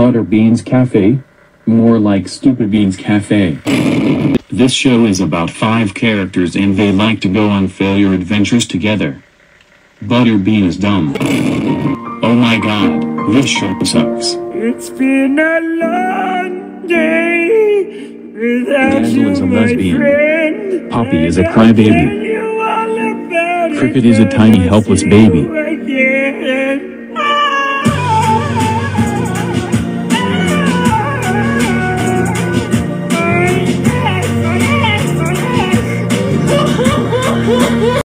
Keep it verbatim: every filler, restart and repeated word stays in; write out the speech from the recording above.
Butterbean's Cafe? More like Stupid Bean's Cafe. This show is about five characters and they like to go on failure adventures together. Butterbean is dumb. Oh my god, this show sucks. It's been a long day without Dazzle you, is a my lesbian. friend. Poppy is a And I'll crybaby. tell you all about it Cricket is a tiny when I helpless see baby. you